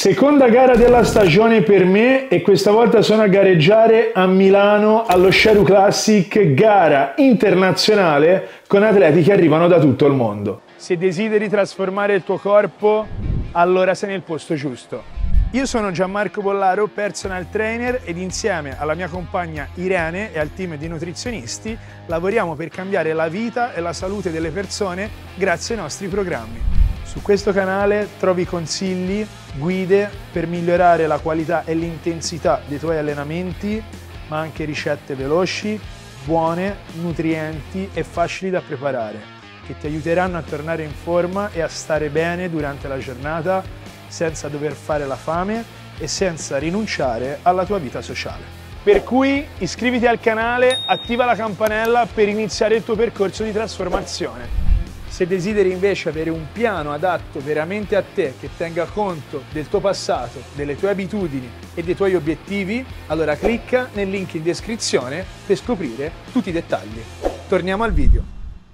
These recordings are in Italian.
Seconda gara della stagione per me e questa volta sono a gareggiare a Milano allo Sheru Classic, gara internazionale con atleti che arrivano da tutto il mondo. Se desideri trasformare il tuo corpo, allora sei nel posto giusto. Io sono Gianmarco Bollaro, personal trainer, ed insieme alla mia compagna Irene e al team di nutrizionisti lavoriamo per cambiare la vita e la salute delle persone grazie ai nostri programmi. Su questo canale trovi consigli, guide per migliorare la qualità e l'intensità dei tuoi allenamenti, ma anche ricette veloci, buone, nutrienti e facili da preparare, che ti aiuteranno a tornare in forma e a stare bene durante la giornata senza dover fare la fame e senza rinunciare alla tua vita sociale. Per cui iscriviti al canale, attiva la campanella per iniziare il tuo percorso di trasformazione. Se desideri invece avere un piano adatto veramente a te, che tenga conto del tuo passato, delle tue abitudini e dei tuoi obiettivi, allora clicca nel link in descrizione per scoprire tutti i dettagli. Torniamo al video.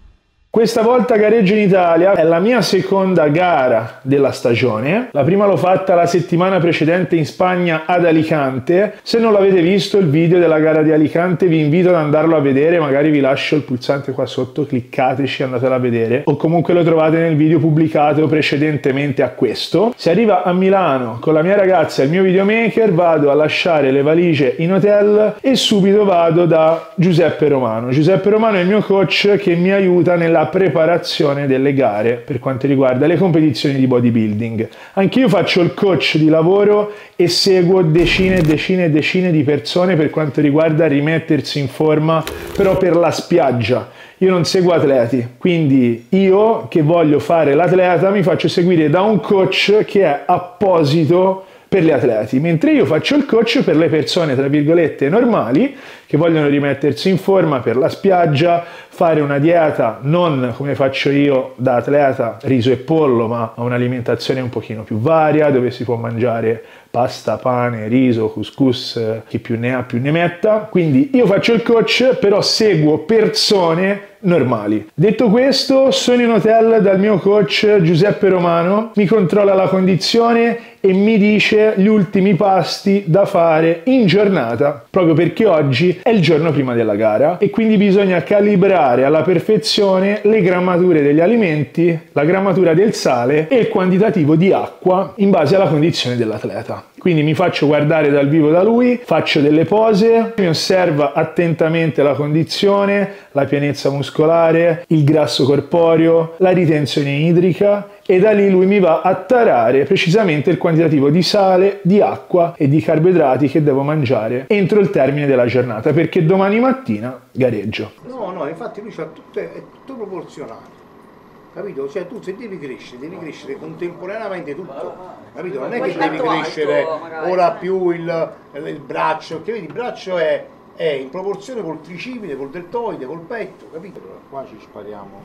Questa volta gareggio in Italia, è la mia seconda gara della stagione. La prima l'ho fatta la settimana precedente in Spagna ad Alicante. Se non l'avete visto il video della gara di Alicante vi invito ad andarlo a vedere, magari vi lascio il pulsante qua sotto, cliccateci e andatelo a vedere, o comunque lo trovate nel video pubblicato precedentemente a questo. Si arriva a Milano con la mia ragazza e il mio videomaker, vado a lasciare le valigie in hotel e subito vado da Giuseppe Romano. Giuseppe Romano è il mio coach che mi aiuta nella preparazione delle gare per quanto riguarda le competizioni di bodybuilding. Anch'io faccio il coach di lavoro e seguo decine e decine e decine di persone per quanto riguarda rimettersi in forma, però per la spiaggia. Io non seguo atleti, quindi io che voglio fare l'atleta mi faccio seguire da un coach che è apposito per gli atleti, mentre io faccio il coach per le persone, tra virgolette, normali, che vogliono rimettersi in forma per la spiaggia, fare una dieta non come faccio io da atleta, riso e pollo, ma un'alimentazione un pochino più varia, dove si può mangiare pasta, pane, riso, couscous, chi più ne ha più ne metta. Quindi io faccio il coach, però seguo persone normali. Detto questo, sono in hotel dal mio coach Giuseppe Romano, mi controlla la condizione e mi dice gli ultimi pasti da fare in giornata, proprio perché oggi è il giorno prima della gara e quindi bisogna calibrare alla perfezione le grammature degli alimenti, la grammatura del sale e il quantitativo di acqua in base alla condizione dell'atleta. Quindi mi faccio guardare dal vivo da lui, faccio delle pose, mi osserva attentamente la condizione, la pienezza muscolare, il grasso corporeo, la ritenzione idrica e da lì lui mi va a tarare precisamente il quantitativo di sale, di acqua e di carboidrati che devo mangiare entro il termine della giornata, perché domani mattina gareggio. No, infatti lui è tutto proporzionale. Capito? Cioè tu se devi crescere contemporaneamente tutto, capito? Non è che devi crescere ora più il braccio, perché vedi il braccio è in proporzione col tricipite, col deltoide, col petto, capito? Allora, qua ci spariamo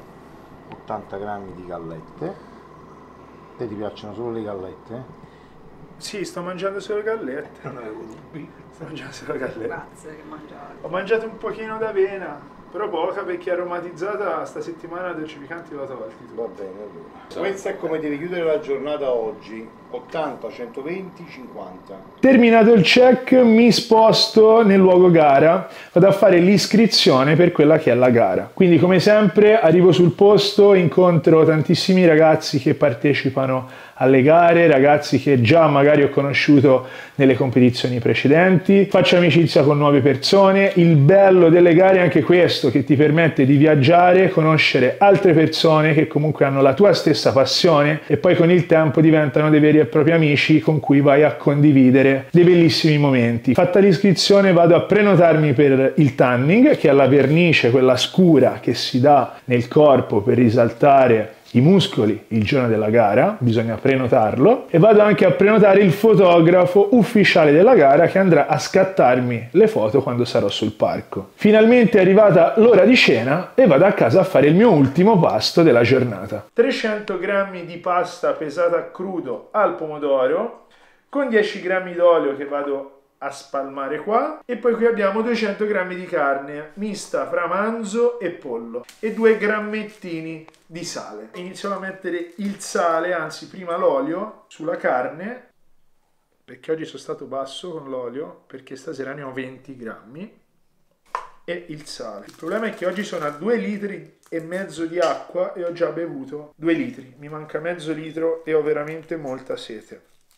80 grammi di gallette. Te ti piacciono solo le gallette? Sì, sto mangiando solo gallette. Non avevo dubbi. Sto mangiando solo gallette. Grazie che mangiare. Ho mangiato un pochino d'avena, però poca perché aromatizzata sta settimana i dolcificanti l'ho tolti. Va bene allora. Questa è come devi chiudere la giornata oggi. 80, 120, 50. Terminato il check mi sposto nel luogo gara, vado a fare l'iscrizione per quella che è la gara. Quindi come sempre arrivo sul posto, incontro tantissimi ragazzi che partecipano alle gare, ragazzi che già magari ho conosciuto nelle competizioni precedenti, faccio amicizia con nuove persone. Il bello delle gare è anche questo, che ti permette di viaggiare, conoscere altre persone che comunque hanno la tua stessa passione e poi con il tempo diventano dei veri e propri amici con cui vai a condividere dei bellissimi momenti. Fatta l'iscrizione vado a prenotarmi per il tanning, che è la vernice, quella scura che si dà nel corpo per risaltare i muscoli il giorno della gara, bisogna prenotarlo, e vado anche a prenotare il fotografo ufficiale della gara che andrà a scattarmi le foto quando sarò sul palco. Finalmente è arrivata l'ora di cena e vado a casa a fare il mio ultimo pasto della giornata. 300 grammi di pasta pesata a crudo al pomodoro, con 10 grammi d'olio che vado a spalmare qua, e poi qui abbiamo 200 grammi di carne mista fra manzo e pollo e 2 grammettini di sale. Iniziamo a mettere il sale, anzi prima l'olio, sulla carne perché oggi sono stato basso con l'olio, perché stasera ne ho 20 grammi, e il sale. Il problema è che oggi sono a 2,5 litri di acqua e ho già bevuto 2 litri, mi manca mezzo litro e ho veramente molta sete.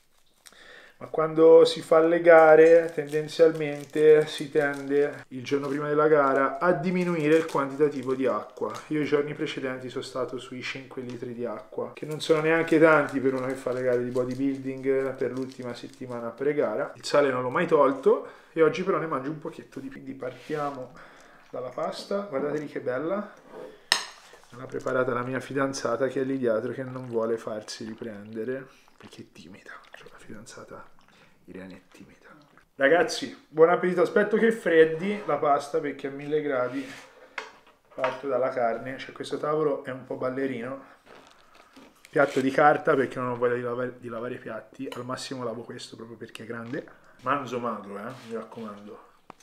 Ma quando si fa le gare tendenzialmente si tende il giorno prima della gara a diminuire il quantitativo di acqua. Io i giorni precedenti sono stato sui 5 litri di acqua, che non sono neanche tanti per uno che fa le gare di bodybuilding per l'ultima settimana pre-gara. Il sale non l'ho mai tolto e oggi però ne mangio un pochetto di più. Quindi partiamo dalla pasta, guardate lì che bella. Me l'ha preparata la mia fidanzata che è lì dietro, che non vuole farsi riprendere perché è timida. Cioè, la fidanzata Irene è timida. Ragazzi, buon appetito. Aspetto che freddi la pasta perché a 1000 gradi parto dalla carne. Cioè, questo tavolo è un po' ballerino. Piatto di carta perché non ho voglia di lavare i piatti. Al massimo lavo questo proprio perché è grande. Manzo magro, mi raccomando.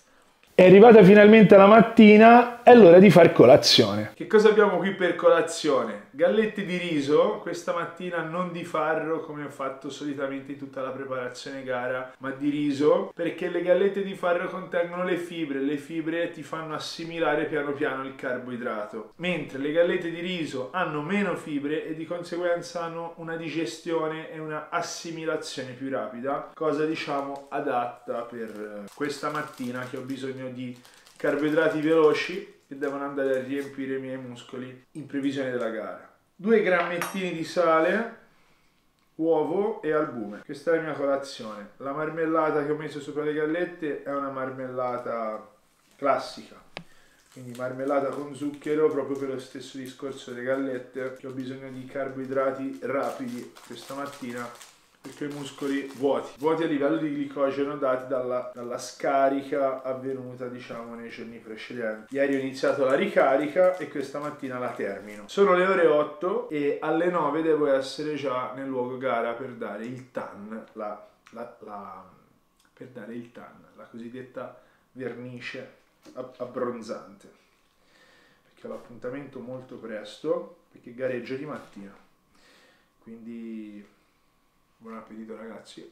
È arrivata finalmente la mattina, è l'ora di far colazione. Che cosa abbiamo qui per colazione? Gallette di riso, questa mattina non di farro come ho fatto solitamente in tutta la preparazione gara, ma di riso, perché le gallette di farro contengono le fibre ti fanno assimilare piano piano il carboidrato, mentre le gallette di riso hanno meno fibre e di conseguenza hanno una digestione e una assimilazione più rapida, cosa diciamo adatta per questa mattina che ho bisogno di carboidrati veloci che devono andare a riempire i miei muscoli in previsione della gara. 2 grammettini di sale, uovo e albume. Questa è la mia colazione. La marmellata che ho messo sopra le gallette è una marmellata classica, quindi marmellata con zucchero, proprio per lo stesso discorso delle gallette, che ho bisogno di carboidrati rapidi questa mattina perché ho i muscoli vuoti a livello di glicogeno dati dalla scarica avvenuta diciamo nei giorni precedenti. Ieri ho iniziato la ricarica e questa mattina la termino. Sono le ore 8 e alle 9 devo essere già nel luogo gara per dare il tan, la cosiddetta vernice abbronzante, perché ho l'appuntamento molto presto perché gareggio di mattina, quindi buon appetito ragazzi.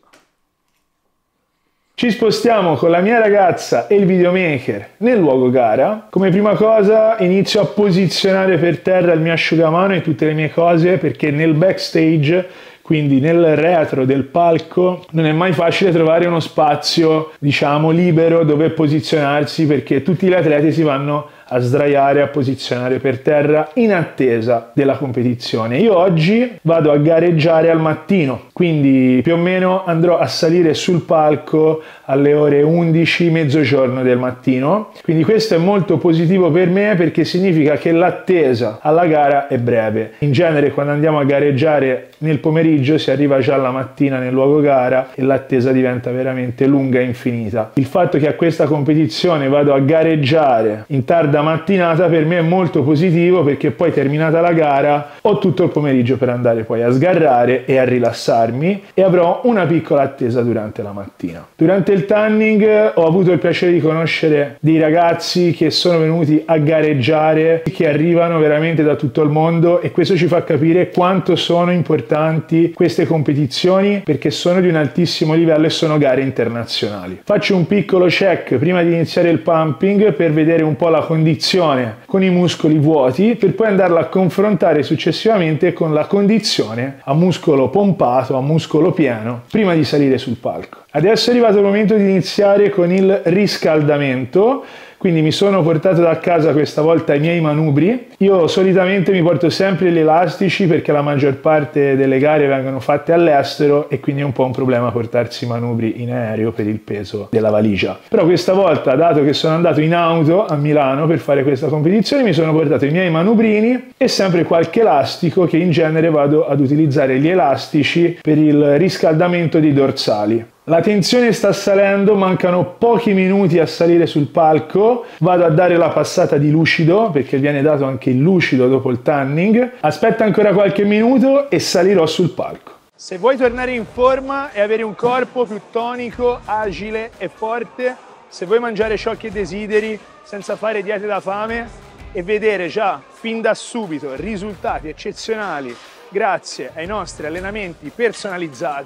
Ci spostiamo con la mia ragazza e il videomaker nel luogo gara. Come prima cosa inizio a posizionare per terra il mio asciugamano e tutte le mie cose, perché nel backstage, quindi nel retro del palco, non è mai facile trovare uno spazio diciamo libero dove posizionarsi, perché tutti gli atleti si vanno a sdraiare, a posizionare per terra in attesa della competizione. Io oggi vado a gareggiare al mattino, quindi più o meno andrò a salire sul palco alle ore 11, mezzogiorno del mattino, quindi questo è molto positivo per me perché significa che l'attesa alla gara è breve. In genere quando andiamo a gareggiare nel pomeriggio si arriva già alla mattina nel luogo gara e l'attesa diventa veramente lunga e infinita. Il fatto che a questa competizione vado a gareggiare in tarda mattinata per me è molto positivo, perché poi terminata la gara ho tutto il pomeriggio per andare poi a sgarrare e a rilassarmi e avrò una piccola attesa durante la mattina. Durante il tanning ho avuto il piacere di conoscere dei ragazzi che sono venuti a gareggiare, che arrivano veramente da tutto il mondo, e questo ci fa capire quanto sono importanti queste competizioni, perché sono di un altissimo livello e sono gare internazionali. Faccio un piccolo check prima di iniziare il pumping per vedere un po' la condizione con i muscoli vuoti, per poi andarla a confrontare successivamente con la condizione a muscolo pompato, a muscolo pieno, prima di salire sul palco. Adesso è arrivato il momento di iniziare con il riscaldamento. Quindi mi sono portato da casa questa volta i miei manubri. Io solitamente mi porto sempre gli elastici perché la maggior parte delle gare vengono fatte all'estero e quindi è un po' un problema portarsi i manubri in aereo per il peso della valigia. Però questa volta, dato che sono andato in auto a Milano per fare questa competizione, mi sono portato i miei manubrini e sempre qualche elastico, che in genere vado ad utilizzare gli elastici per il riscaldamento dei dorsali. La tensione sta salendo, mancano pochi minuti a salire sul palco, vado a dare la passata di lucido, perché viene dato anche il lucido dopo il tanning, aspetta ancora qualche minuto e salirò sul palco. Se vuoi tornare in forma e avere un corpo più tonico, agile e forte, se vuoi mangiare ciò che desideri senza fare diete da fame e vedere già fin da subito risultati eccezionali grazie ai nostri allenamenti personalizzati,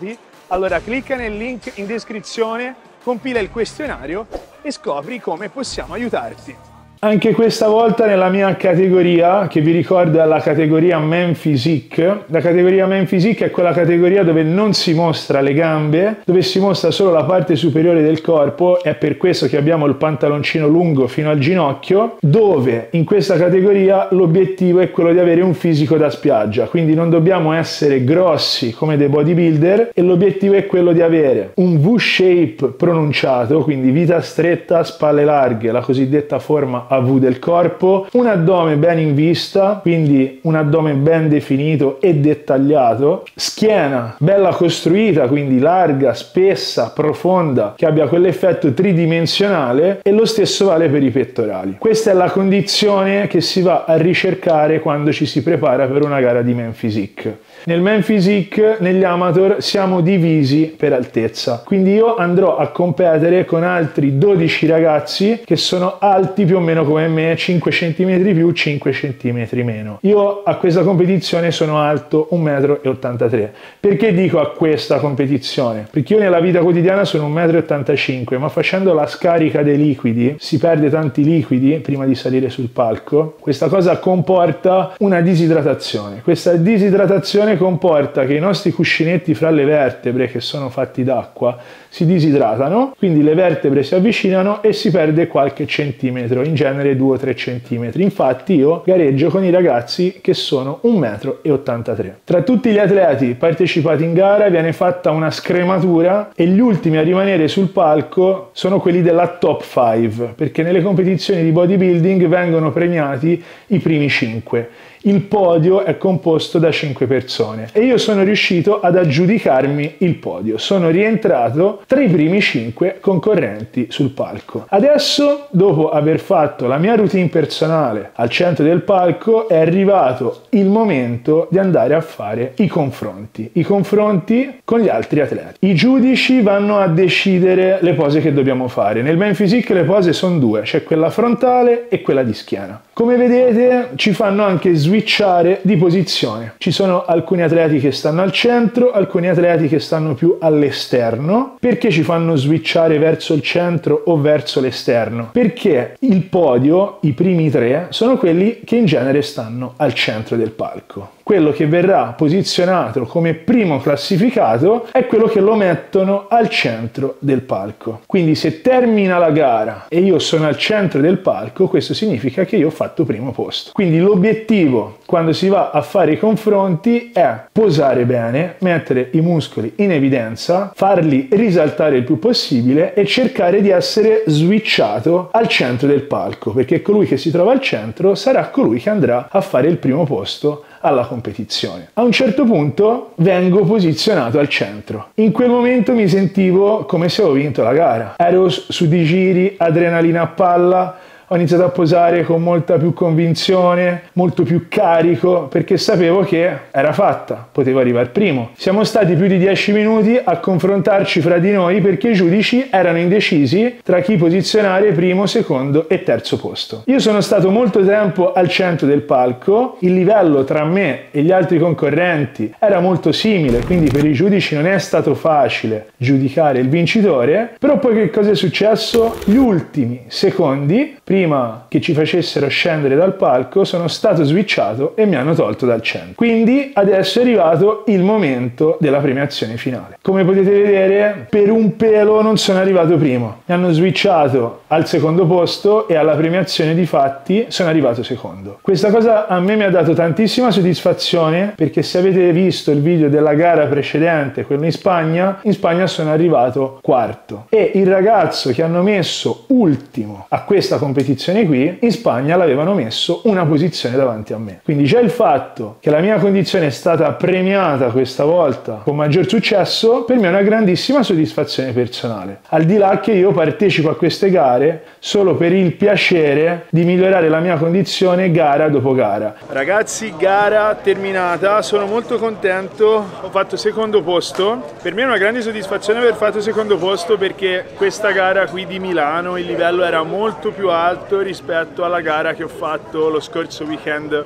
Allora clicca nel link in descrizione, compila il questionario e scopri come possiamo aiutarti. Anche questa volta nella mia categoria, che vi ricordo è la categoria Men Physique. La categoria Men Physique è quella categoria dove non si mostra le gambe, dove si mostra solo la parte superiore del corpo, è per questo che abbiamo il pantaloncino lungo fino al ginocchio, dove in questa categoria l'obiettivo è quello di avere un fisico da spiaggia, quindi non dobbiamo essere grossi come dei bodybuilder e l'obiettivo è quello di avere un V-shape pronunciato, quindi vita stretta, spalle larghe, la cosiddetta forma V del corpo, un addome ben in vista, quindi un addome ben definito e dettagliato, schiena bella costruita, quindi larga, spessa, profonda, che abbia quell'effetto tridimensionale, e lo stesso vale per i pettorali. Questa è la condizione che si va a ricercare quando ci si prepara per una gara di Men Physique. Nel Men Physique, negli amateur, siamo divisi per altezza, quindi io andrò a competere con altri 12 ragazzi che sono alti più o meno come me, 5 cm più, 5 cm meno. Io a questa competizione sono alto 1,83 m. Perché dico a questa competizione? Perché io nella vita quotidiana sono 1,85 m, ma facendo la scarica dei liquidi, si perde tanti liquidi prima di salire sul palco, questa cosa comporta una disidratazione. Questa disidratazione comporta che i nostri cuscinetti fra le vertebre, che sono fatti d'acqua, si disidratano, quindi le vertebre si avvicinano e si perde qualche centimetro, in genere 2 o 3 centimetri. Infatti io gareggio con i ragazzi che sono 1,83 m. Tra tutti gli atleti partecipati in gara viene fatta una scrematura e gli ultimi a rimanere sul palco sono quelli della top 5, perché nelle competizioni di bodybuilding vengono premiati i primi 5. Il podio è composto da 5 persone e io sono riuscito ad aggiudicarmi il podio. Sono rientrato tra i primi 5 concorrenti sul palco. Adesso, dopo aver fatto la mia routine personale al centro del palco, è arrivato il momento di andare a fare i confronti con gli altri atleti. I giudici vanno a decidere le pose che dobbiamo fare. Nel Men Physique le pose sono due, c'è quella frontale e quella di schiena. Come vedete ci fanno anche switchare di posizione. Ci sono alcuni atleti che stanno al centro, alcuni atleti che stanno più all'esterno. Perché ci fanno switchare verso il centro o verso l'esterno? Perché il podio, i primi 3, sono quelli che in genere stanno al centro del palco. Quello che verrà posizionato come primo classificato è quello che lo mettono al centro del palco. Quindi se termina la gara e io sono al centro del palco, questo significa che io ho fatto primo posto. Quindi l'obiettivo quando si va a fare i confronti è posare bene, mettere i muscoli in evidenza, farli risaltare il più possibile e cercare di essere switchato al centro del palco, perché colui che si trova al centro sarà colui che andrà a fare il primo posto alla competizione. A un certo punto vengo posizionato al centro. In quel momento mi sentivo come se avevo vinto la gara. Ero su di giri, adrenalina a palla, ho iniziato a posare con molta più convinzione, molto più carico, perché sapevo che era fatta, potevo arrivare primo. Siamo stati più di 10 minuti a confrontarci fra di noi perché i giudici erano indecisi tra chi posizionare primo, secondo e terzo posto. Io sono stato molto tempo al centro del palco, il livello tra me e gli altri concorrenti era molto simile, quindi per i giudici non è stato facile giudicare il vincitore, però poi che cosa è successo? Gli ultimi secondi, prima che ci facessero scendere dal palco, sono stato switchato e mi hanno tolto dal centro. Quindi adesso è arrivato il momento della premiazione finale. Come potete vedere, per un pelo non sono arrivato primo. Mi hanno switchato al secondo posto e alla premiazione di fatti sono arrivato secondo. Questa cosa a me mi ha dato tantissima soddisfazione, perché se avete visto il video della gara precedente, quello in Spagna sono arrivato quarto e il ragazzo che hanno messo ultimo a questa competizione qui in Spagna l'avevano messo una posizione davanti a me. Quindi già il fatto che la mia condizione è stata premiata questa volta con maggior successo per me è una grandissima soddisfazione personale, al di là che io partecipo a queste gare solo per il piacere di migliorare la mia condizione gara dopo gara. Ragazzi, gara terminata, sono molto contento, ho fatto secondo posto. Per me è una grande soddisfazione aver fatto secondo posto, perché questa gara qui di Milano il livello era molto più alto rispetto alla gara che ho fatto lo scorso weekend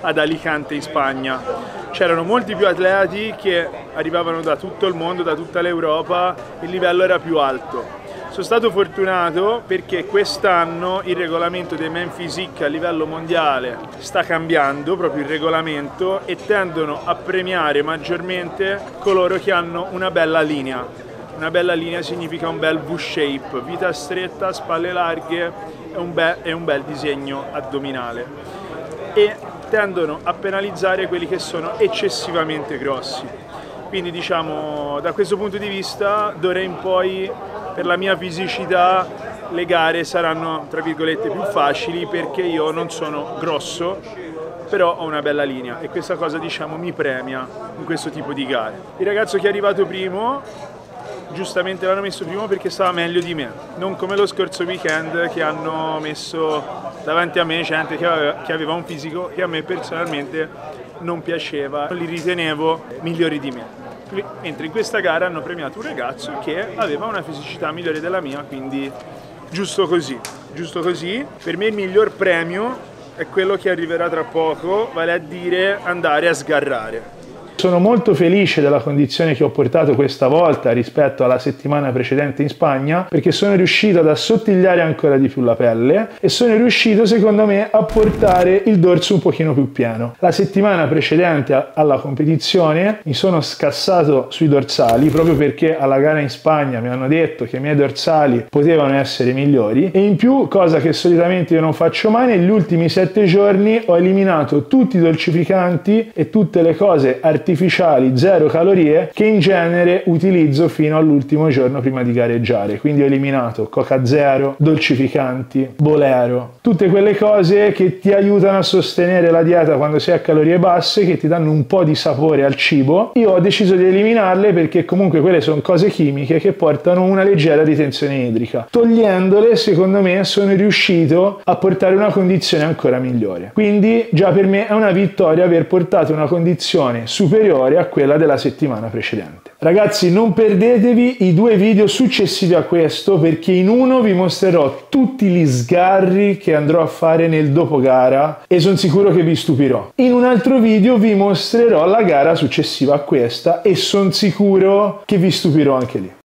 ad Alicante in Spagna. C'erano molti più atleti che arrivavano da tutto il mondo, da tutta l'Europa, il livello era più alto. Sono stato fortunato perché quest'anno il regolamento dei Men Physique a livello mondiale sta cambiando, proprio il regolamento, e tendono a premiare maggiormente coloro che hanno una bella linea. Una bella linea significa un bel V-shape, vita stretta, spalle larghe e un bel disegno addominale. E tendono a penalizzare quelli che sono eccessivamente grossi. Quindi diciamo, da questo punto di vista, d'ora in poi, per la mia fisicità, le gare saranno, tra virgolette, più facili perché io non sono grosso, però ho una bella linea e questa cosa, diciamo, mi premia in questo tipo di gare. Il ragazzo che è arrivato primo, giustamente l'hanno messo primo perché stava meglio di me, non come lo scorso weekend che hanno messo davanti a me gente che aveva un fisico che a me personalmente non piaceva, li ritenevo migliori di me. Mentre in questa gara hanno premiato un ragazzo che aveva una fisicità migliore della mia, quindi giusto così, giusto così. Per me il miglior premio è quello che arriverà tra poco, vale a dire andare a sgarrare. Sono molto felice della condizione che ho portato questa volta rispetto alla settimana precedente in Spagna, perché sono riuscito ad assottigliare ancora di più la pelle e sono riuscito, secondo me, a portare il dorso un pochino più pieno. La settimana precedente alla competizione mi sono scassato sui dorsali proprio perché alla gara in Spagna mi hanno detto che i miei dorsali potevano essere migliori, e in più, cosa che solitamente io non faccio mai, negli ultimi 7 giorni ho eliminato tutti i dolcificanti e tutte le cose artificiali, zero calorie, che in genere utilizzo fino all'ultimo giorno prima di gareggiare. Quindi ho eliminato Coca Zero, dolcificanti, Bolero, tutte quelle cose che ti aiutano a sostenere la dieta quando sei a calorie basse, che ti danno un po' di sapore al cibo. Io ho deciso di eliminarle perché comunque quelle sono cose chimiche che portano una leggera ritenzione idrica. Togliendole, secondo me, sono riuscito a portare una condizione ancora migliore. Quindi già per me è una vittoria aver portato una condizione superiore a quella della settimana precedente. Ragazzi, non perdetevi i 2 video successivi a questo, perché in uno vi mostrerò tutti gli sgarri che andrò a fare nel dopogara e sono sicuro che vi stupirò. In un altro video vi mostrerò la gara successiva a questa e sono sicuro che vi stupirò anche lì.